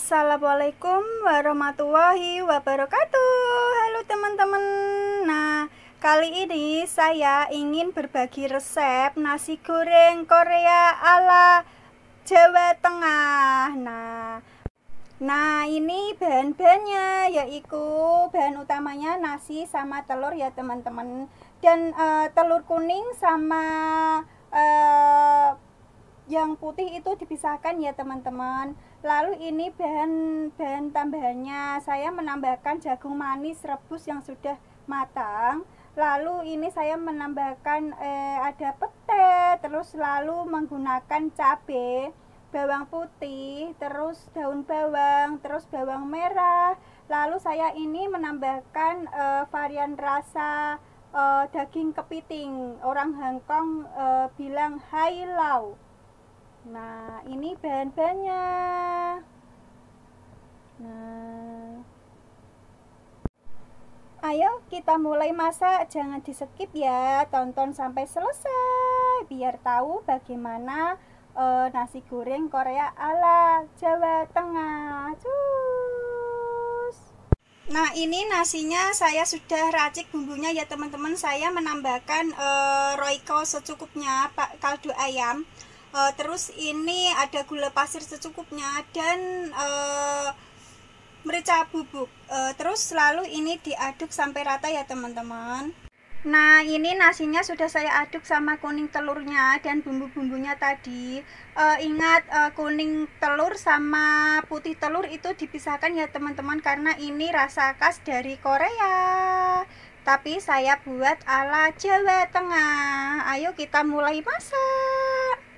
Assalamualaikum warahmatullahi wabarakatuh. Halo teman-teman. Nah, kali ini saya ingin berbagi resep nasi goreng Korea ala Jawa Tengah. Nah, ini bahan-bahannya yaitu bahan utamanya nasi sama telur ya teman-teman. Dan telur kuning sama yang putih itu dipisahkan ya teman-teman. Lalu ini bahan tambahannya, saya menambahkan jagung manis rebus yang sudah matang. Lalu ini saya menambahkan ada pete, terus lalu menggunakan cabai, bawang putih, terus daun bawang, terus bawang merah. Lalu saya ini menambahkan varian rasa daging kepiting, orang Hongkong bilang hai lau. Nah, ini bahan-bahannya. Nah, ayo kita mulai masak, jangan di skip ya, tonton sampai selesai biar tahu bagaimana nasi goreng Korea ala Jawa Tengah. Cus. Nah, ini nasinya saya sudah racik bumbunya ya teman-teman. Saya menambahkan royco secukupnya, kaldu ayam. Terus ini ada gula pasir secukupnya dan merica bubuk. Terus lalu ini diaduk sampai rata ya teman-teman. Nah, ini nasinya sudah saya aduk sama kuning telurnya dan bumbu-bumbunya tadi. Ingat kuning telur sama putih telur itu dipisahkan ya teman-teman, karena ini rasa khas dari Korea. Tapi saya buat ala Jawa Tengah. Ayo kita mulai masak.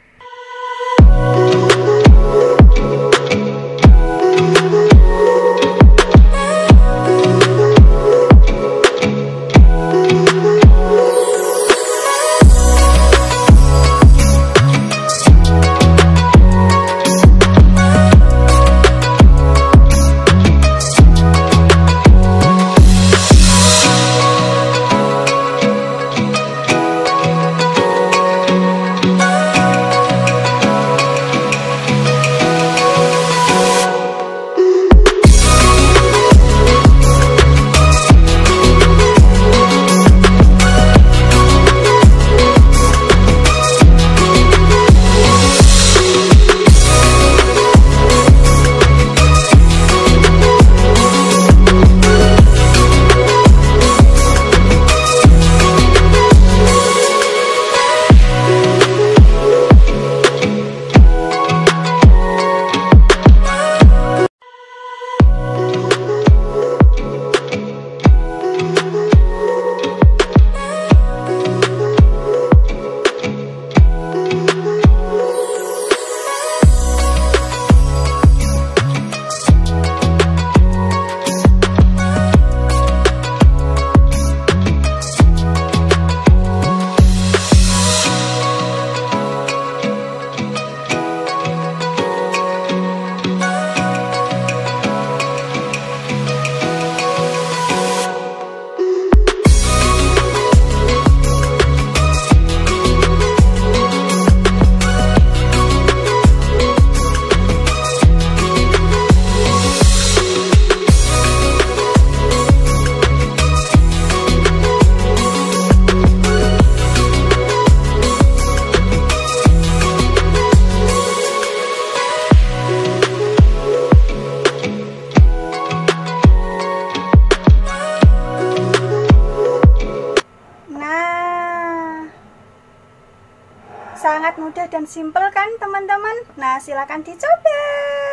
Sangat mudah dan simpel kan teman-teman. Nah, silakan dicoba.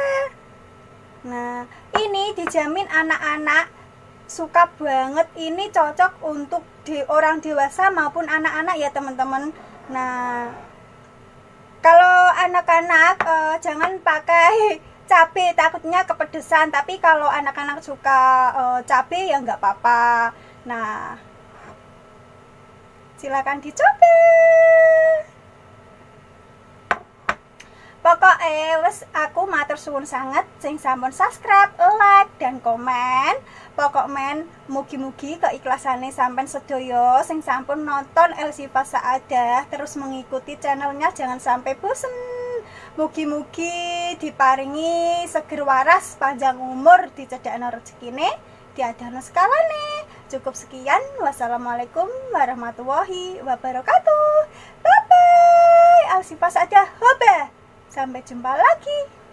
Nah, ini dijamin anak-anak suka banget. Ini cocok untuk orang dewasa maupun anak-anak ya teman-teman. Nah, kalau anak-anak jangan pakai cabai, takutnya kepedesan. Tapi kalau anak-anak suka cabai ya nggak apa-apa. Nah, silakan dicoba. Pokoknya wes aku matur suwun sangat sing sampun subscribe, like dan komen. Pokoknya mugi-mugi keikhlasannya sampai sedoyo sing sampun nonton Elsifa Saadah terus mengikuti channelnya, jangan sampai bosen. Mugi-mugi diparingi seger waras, panjang umur, dicedhakno rezekine, diadano skalane. Cukup sekian. Wassalamualaikum warahmatullahi wabarakatuh. Bye bye. Alsifah saja hoba. Sampai jumpa lagi.